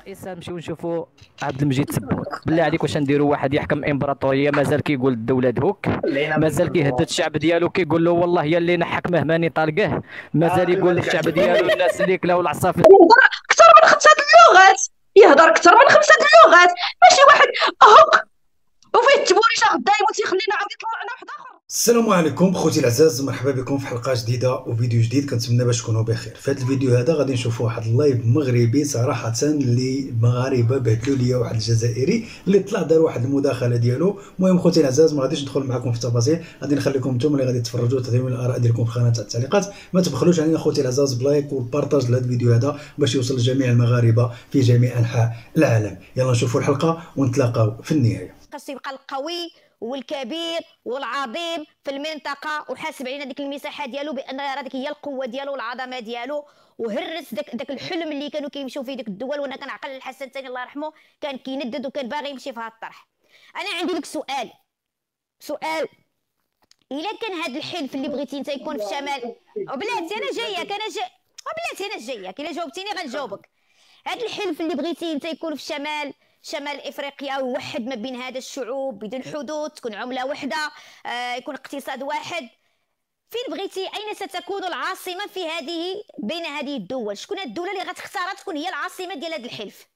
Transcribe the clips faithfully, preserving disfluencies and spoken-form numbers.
الرئيس نمشيو نشوفوا عبد المجيد تبون. بالله عليك واش نديروا واحد يحكم امبراطوريه مازال كيقول الدوله دهوك، مازال كيهدد الشعب ديالو كيقول له والله يا اللي نحك مهماني طالقه، مازال يقول للشعب ديالو الناس اللي كلاو العصافر. يهضر اكثر من خمسه اللغات، يهضر اكثر من خمسه اللغات، ماشي واحد هوك وفيه التبوري شا غدا يموت يخلينا عاود يطلع لنا واحد اخر. السلام عليكم خوتي العزاز، مرحبا بكم في حلقه جديده وفيديو جديد. كنتمنى باش تكونوا بخير. في هذا الفيديو هذا غادي نشوفوا واحد اللايف مغربي صراحه اللي المغاربه بهدلوا ليا واحد الجزائري اللي طلع دار واحد المداخله ديالو. المهم خوتي العزاز ما غاديش ندخل معكم في التفاصيل، غادي نخليكم نتوما اللي غادي تفرجوا تعطيو الاراء ديالكم في خانه التعليقات. ما تبخلوش علينا خوتي العزاز بلايك والبارطاج لهذا الفيديو هذا باش يوصل لجميع المغاربه في جميع انحاء العالم. يلا نشوفوا الحلقه ونتلاقاو في النهايه. خاص يبقى القوي والكبير والعظيم في المنطقه وحاسب علينا ديك المساحه ديالو بان راه ديك هي القوه ديالو والعظمه ديالو، وهرس داك داك الحلم اللي كانوا كيمشيو فيه ديك الدول. وانا كنعقل الحسن الثاني الله يرحمه كان كيندد وكان باغي يمشي في هذا الطرح. انا عندي لك سؤال سؤال الا كان هذا الحلف اللي بغيتي انت يكون في الشمال، وبلاتي انا جايك انا جاي وبلاتي انا جايك الا جاوبتيني غنجاوبك. هذا الحلف اللي بغيتي انت يكون في الشمال شمال افريقيا ويوحد ما بين هذا الشعوب بدون حدود، تكون عمله واحده، آه يكون اقتصاد واحد، فين بغيتي اين ستكون العاصمه في هذه بين هذه الدول؟ شكون الدوله اللي غتختارها تكون هي العاصمه ديال هذا الحلف؟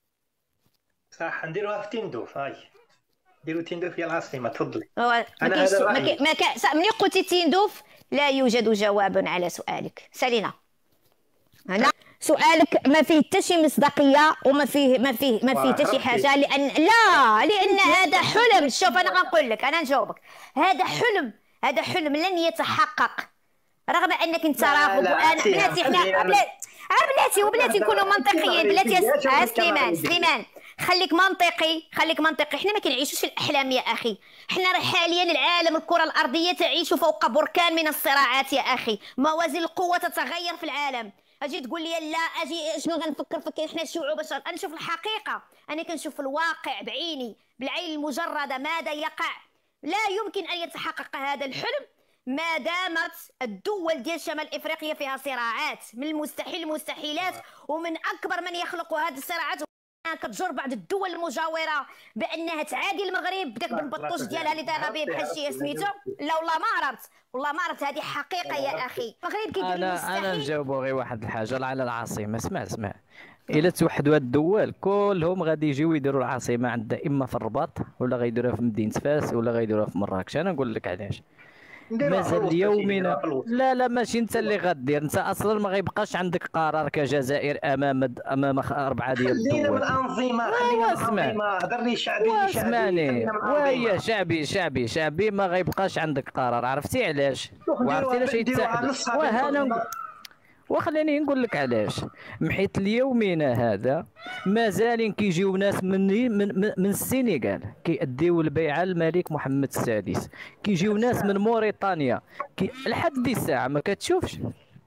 صح نديروها في تندوف. هاي نديرو تندوف هي العاصمه. تفضلي. ما كاينش ما كاين ملي قلتي تندوف لا يوجد جواب على سؤالك. سالينا هنا سؤالك ما فيه حتى شي مصداقيه وما فيه ما فيه ما فيه حتى شي حاجه، لان لا لان هذا حلم. شوف انا غنقول لك، انا نجاوبك. هذا حلم هذا حلم لن يتحقق رغم انك انت راغب. وانا بلاتي حنا بلاتي وبلاتي نكونوا منطقيين. بلاتي سليمان سليمان خليك منطقي خليك منطقي. حنا ما كنعيشوش في الاحلام يا اخي، حنا راه حاليا العالم الكره الارضيه تعيش فوق بركان من الصراعات يا اخي. موازين القوه تتغير في العالم. اجي تقول لي لا اجي شنو غنفكر فكر حنا الشعوب. انا نشوف الحقيقه، انا كنشوف الواقع بعيني بالعين المجرده ماذا يقع. لا يمكن ان يتحقق هذا الحلم ما دامت الدول ديال شمال افريقيا فيها صراعات. من المستحيل المستحيلات، ومن اكبر من يخلق هذه الصراعات كتجر بعض الدول المجاوره بانها تعادي المغرب بداك بالبطوش ديالها اللي دايره به بحال شي سميتو. لا والله ما عرفت والله ما عرفت هذه حقيقه يا اخي. المغرب كيدير المستحيل. انا انا نجاوبوا غير واحد الحاجه على العاصمه. اسمع اسمع الا توحدوا هاد الدول كلهم غادي يجيو يديروا العاصمه عندها اما في الرباط ولا غيديروها في مدينه فاس ولا غيديروها في مراكش. انا نقول لك علاش. مازال اليومنا لا لا ماشي انت اللي غدير، انت اصلا ما غيبقاش عندك قرار كجزائر امام امام اربعه ديال الدول. خلينا من الانظمه خلينا من الانظمه. هضرني شعبي اسمعني ويا شعبي شعبي شعبي ما غيبقاش عندك قرار. عرفتي علاش؟ وعرفتي علاش يتحدوا؟ وهنا وخليني نقول لك علاش. حيت اليومنا هذا مازال كيجيو ناس من من من, من السنغال كيأديو البيعه للملك محمد السادس، كيجيو ناس من موريتانيا كي لحد دي الساعه ما كتشوفش،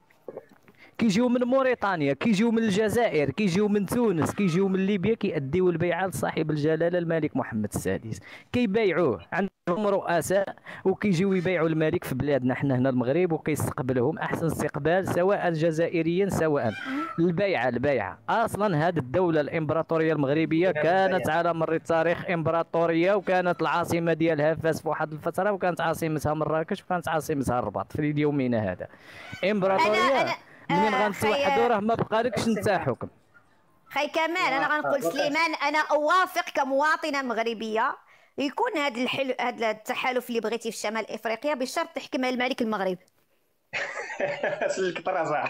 كيجيو من موريتانيا، كيجيو من الجزائر، كيجيو من تونس، كيجيو من ليبيا كيأديو البيعه لصاحب الجلاله الملك محمد السادس، كيبايعوه. عندهم رؤساء وكيجيو يبيعوا الملك في بلادنا حنا هنا المغرب وكيستقبلهم احسن استقبال سواء جزائريا سواء. البيعه البيعه اصلا هذه الدوله الامبراطوريه المغربيه كانت على مر التاريخ امبراطوريه، وكانت العاصمه ديالها فاس في واحد الفتره، وكانت عاصمتها مراكش، وكانت عاصمتها الرباط. في اليومنا هذا امبراطوريه منين غنتوحدوا راه ما بقالكش انت حكم. خي كمال انا غنقول سليمان انا اوافق كمواطنه مغربيه يكون هذا الحل هذا التحالف اللي بغيتي في شمال افريقيا بشرط تحكمها الملك المغرب. سلك طرازه.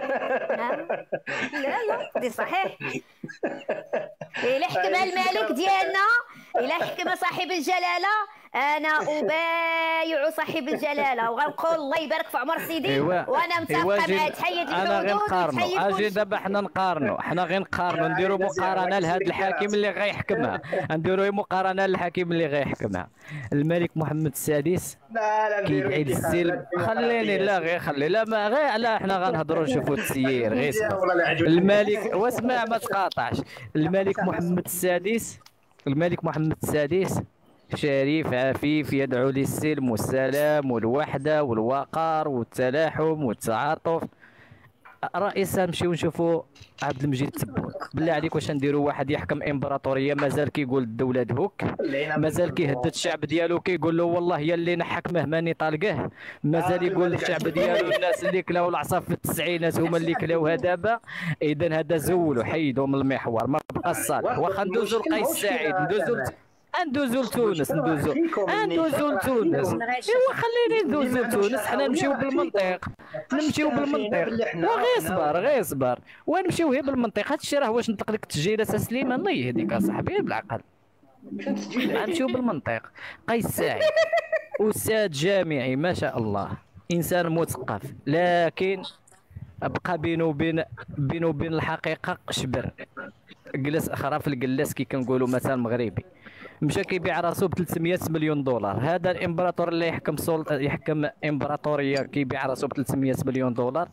لا لا دي صحيح. الا حكمها الملك ديالنا، الا حكمها صاحب الجلاله، انا ابايع صاحب الجلاله وغنقول الله يبارك في عمر سيدي. إيوا وانا متفقه معاه. تحيد الحدود. انا غنقارنوا اجي دابا حنا نقارنوا حنا غير نقارنوا نديروا مقارنه لهذا الحاكم اللي غيحكمها، نديروا مقارنه للحاكم اللي غيحكمها. الملك محمد السادس لا لا كيعيد السلم. خليني لا غير خلي لا ما غير لا حنا غنهضروا نشوفوا التسيير غير. الملك واسمع ما تقاطعش. الملك محمد السادس الملك محمد السادس شريف عفيف يدعو للسلم والسلام والوحده والوقار والتلاحم والتعاطف. رئيس نمشيو نشوفوا عبد المجيد تبون. بالله عليك واش نديروا واحد يحكم امبراطوريه مازال كيقول الدوله دهوك، مازال كيهدد الشعب ديالو كيقول له والله يا اللي نحكمه ماني طالقه، مازال يقول للشعب ديالو الناس اللي كلاو العصا في التسعينات هما اللي كلاوها دابا. اذا هذا زولوا حيدوا من المحور ما بقى الصالح. واخا ندوزوا لقيس سعيد، ندوزوا ندوزو لتونس، ندوزو ندوزو لتونس. ايوا خليني ندوزو لتونس، حنا نمشيو بالمنطق، نمشيو بالمنطق. وغير صبر غير صبر ونمشيو غير بالمنطق. هذا الشيء راه واش نطق لك التسجيلات سليمان الله يهديك اصاحبي بالعقل. نمشيو بالمنطق. قيس سعيد استاذ جامعي ما شاء الله، انسان مثقف، لكن بقى بينه وبين بينه وبين الحقيقه شبر، جلس خرا في الجلاس كي كنقولوا مثلا مغربي. مشى كيبيع راسو ب ثلاثمية مليون دولار. هذا الامبراطور اللي يحكم سلطه يحكم امبراطوريه كيبيع راسو ب ثلاثمية مليون دولار.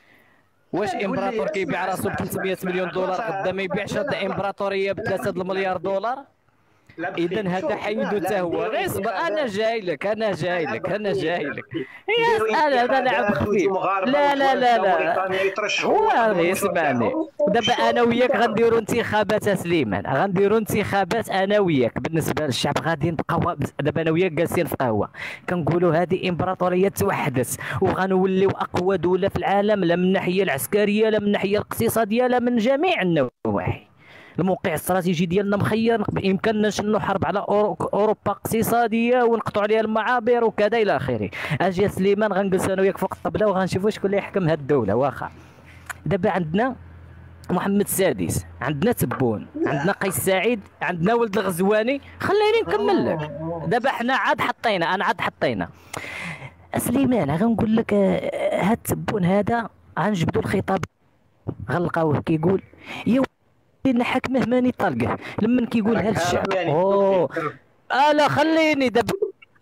واش امبراطور كيبيع راسو ب ثلاثمية مليون دولار غدا ما يبيعش هاد الامبراطوريه ب ثلاثة المليار دولار؟ اذا هذا حيدو حتى هو. غير صبر انا جاي لك انا جاي لك انا جاي لك. يا انا هذا لعب خفيف. لا لا لا لا هو غير اسمعني. دابا انا وياك غنديروا انتخابات سليمان، غنديروا انتخابات انا وياك بالنسبه للشعب. غادي نبقاو دابا انا وياك جالسين في قهوه كنقولوا هذه امبراطوريه توحدت وغنوليو اقوى دوله في العالم، لا من الناحيه العسكريه لا من الناحيه الاقتصاديه لا من جميع النواحي. الموقع الاستراتيجي ديالنا مخير، بامكاننا نشنوا حرب على اوروبا اقتصاديه ونقطعوا عليها المعابر وكذا الى اخره. اجي سليمان غنجلس انا وياك فوق الطبله وغنشوفوا شكون اللي يحكم هذه الدوله. واخا دابا عندنا محمد السادس، عندنا تبون، عندنا قيس سعيد، عندنا ولد الغزواني. خليني نكمل لك. دابا حنا عاد حطينا انا عاد حطينا سليمان. غنقول لك هاد تبون هذا غنجبدوا الخطاب غنلقاوه كيقول يا اللي حكمه ماني طالقه. لما كيقولها للشعب اوه اه لا خليني دابا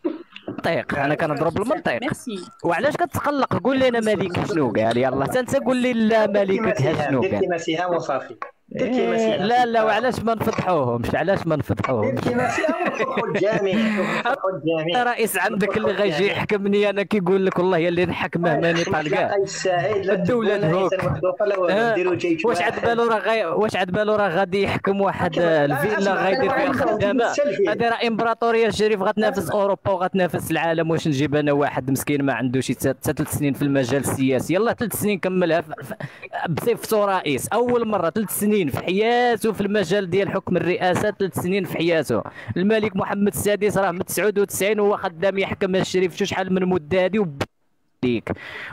منطق، انا كنضرب بالمنطق. وعلاش كتقلق؟ قول لي انا مالك شنو قال. يلاه حتى انت قول لي لا مالكك شنو قال. كيما سهام وصافي. إيه لا لا وعلاش ما نفضحوهمش؟ علاش ما نفضحوهمش؟ رئيس عندك اللي غيجي يحكمني انا كيقول لك والله يا اللي نحكمه ماني طالقه. الدوله دهوك واش عاد بالو راه غي... واش عاد بالو راه غادي يحكم واحد الفيلا غيدير فيها الخدامه. هذه راه امبراطوريه الشريف غتنافس اوروبا وغتنافس العالم. واش نجيب انا واحد مسكين ما عندوش حتى ثلاث سنين في المجال السياسي؟ يلاه ثلاث سنين كملها بصفتو رئيس اول مره، ثلاث سنين في حياته في المجال ديال حكم الرئاسه، ثلاث سنين في حياته. الملك محمد السادس راه من تسعة وتسعين وهو خدام يحكم الشريف شحال من مده هذه وبديك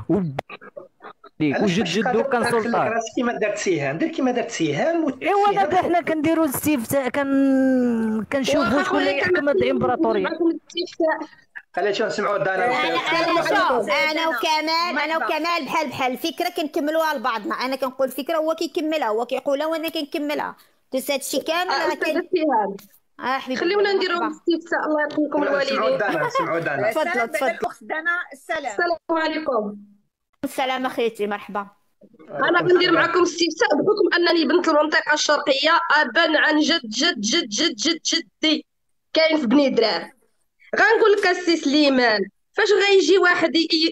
وبديك وجد جدو كان سلطان. كيما دارت سهام، دير كيما دارت سهام. ايوا دابا حنا كنديروا الاستفتاء كن كنشوفوا شكون اللي يحكم هذه الامبراطوريه. خلينا نشوف نسمعوا دانا. انا شوف انا وكمال انا وكمال بحال بحال الفكره كنكملوها لبعضنا. انا كنقول فكره هو كيكملها، هو كيقولها وانا كنكملها. بس هادشي كامل راه كاين. اه حبيبي خليونا نديروا استفتاء. الله يرحمكم الوالدين. سمعوا دانا سمعوا دانا. تفضلوا تفضلوا الاخت دانا. السلام السلام عليكم. السلام اخيتي مرحبا. انا غندير معكم استفتاء بحكم انني بنت المنطقه الشرقيه، ابا عن جد جد جد جد جد جدي كاين في بني درار. غنقول لك السي سليمان، فاش غيجي واحد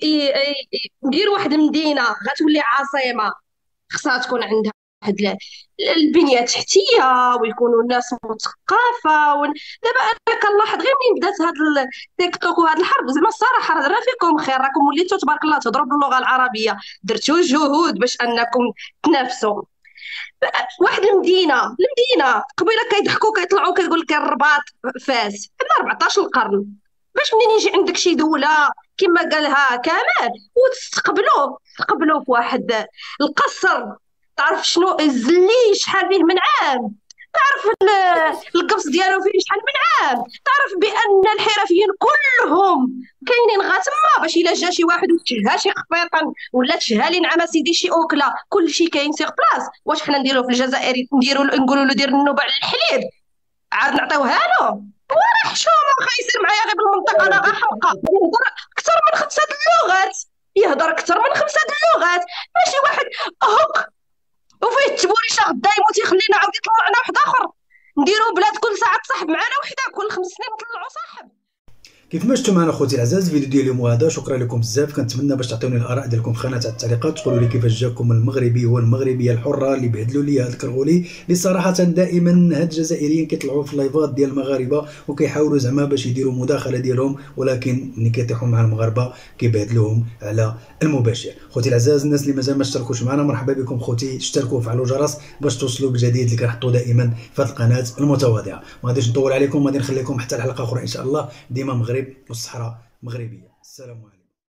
يدير واحد المدينه غتولي عاصمه، خصها تكون عندها واحد البنيه التحتيه ويكونوا الناس مثقفه. ون... دابا انا كنلاحظ غير منين بدات هاد التيك توك وهاد الحرب، زعما الصراحه راه فيكم خير، راكم وليتوا تبارك الله تهضروا باللغه العربيه، درتوا جهود باش انكم تنافسوا. واحد المدينه المدينه قبيله كيضحكوا كيطلعوا كيقول لك الرباط فاس عندنا أربعطاش القرن، باش منين يجي عندك شي دوله كما قالها كمال وتستقبلوه تقبلوه في واحد القصر. تعرف شنو الزلي شحال فيه من عام، تعرف القبص ديالو فيه شحال من عام، تعرف بان الحرفيين كلهم كاينين غا تما باش الا جا شي واحد وتشهى شي قفيطه ولا تشهى لي نعمه سيدي شي اوكله كلشي كاين سيغ بلاص. واش حنا نديرو في الجزائر نديرو نقولوا له دير النوبه على الحليب عاد نعطيوها له؟ وراه حشومه خايسين معايا غير بالمنطقه. انا غنحمقى يهضر اكثر من خمسه اللغات، يهضر اكثر من خمسه اللغات، ماشي واحد هوك وفيه التبوريشه غدا يموت يخلينا عاود يطلع لنا واحد اخر. نديرو بلاد كل ساعه تصاحب معنا وحده، كل خمس سنين نطلعوا صاحب. كيف ما شفتوا معنا خوتي العزاز الفيديو ديال اليوم هذا، شكرا لكم بزاف. كنتمنى باش تعطيوني الاراء ديالكم في خانه التعليقات، تقولوا لي كيفاش جاكم المغربي والمغربيه الحره اللي بهدلوا لي هذا الكرغولي اللي صراحه دائما هاد الجزائريين كيطلعوا في اللايفات ديال المغاربه وكيحاولوا زعما باش يديروا مداخله ديالهم، ولكن ملي كيطيحوا مع المغاربه كيبهدلوهم على المباشر. خوتي العزاز الناس اللي مازال ما اشتركوش معنا مرحبا بكم خوتي، اشتركوا وفعلوا الجرس باش توصلوا بالجديد اللي كنحطوا دائما في هذه القناه المتواضعه. ما غاديش نطول عليكم، غادي نخليكم حتى الحلقه اخرى ان شاء الله. ديما مغرب والصحراء مغربيه. السلام عليكم.